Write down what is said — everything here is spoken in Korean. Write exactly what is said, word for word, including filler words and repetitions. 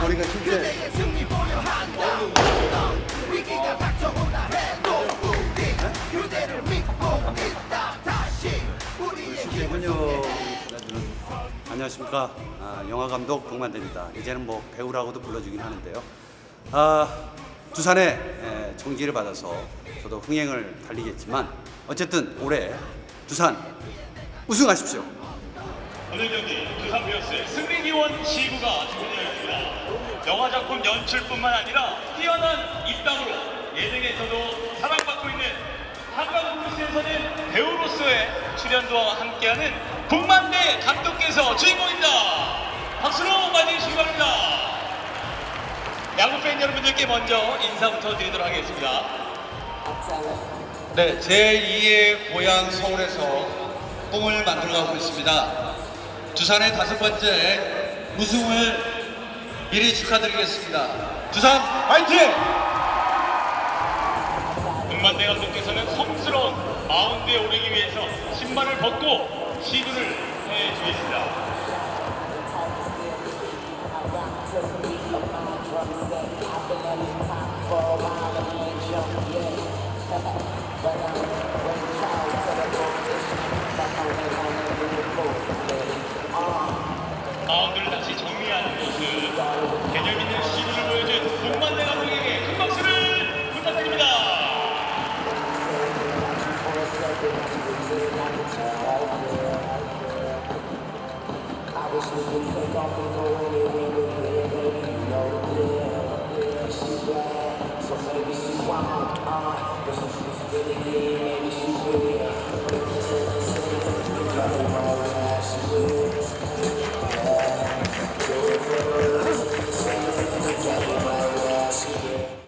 머리가 진짜. 실제군요. 안녕하십니까. 아, 영화감독 동만대입니다. 이제는 뭐 배우라고도 불러주긴 하는데요. 아, 두산의 에, 총지를 받아서 저도 흥행을 달리겠지만 어쨌든 올해 두산 우승하십시오. 오늘 경기 두산 베어스의 승리 기원 시구가 준비되어 있습니다. 영화작품 연출뿐만 아니라 뛰어난 입담으로 예능에서도 사랑받고 있는 한강브루스에서는 배우로서의 출연도와 함께하는 동만대 감독께서 주인공입니다. 박수로 맞이해주시기 바랍니다. 야구팬 여러분들께 먼저 인사부터 드리도록 하겠습니다. 네, 제이의 고향 서울에서 꿈을 만들어가고 있습니다. 두산의 다섯 번째 우승을 미리 축하드리겠습니다. 두산 화이팅! 동만대 감독께서는 성스러운 마운드에 오르기 위해서 신발을 벗고 시구를 해주겠습니다. 마운드를 다시 정리하는 모습, 개념 있는 시구를 보여준 동만대 감독에게 큰 박수를 부탁드립니다. So maybe she won't, uh, but she's really, maybe she will.